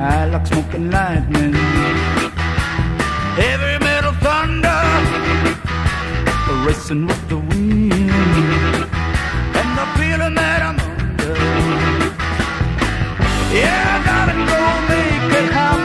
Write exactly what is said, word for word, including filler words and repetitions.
high like smoke and lightning. Heavy metal thunder racing with the wind, and the feeling that I'm under. Yeah, darling, go make it happen.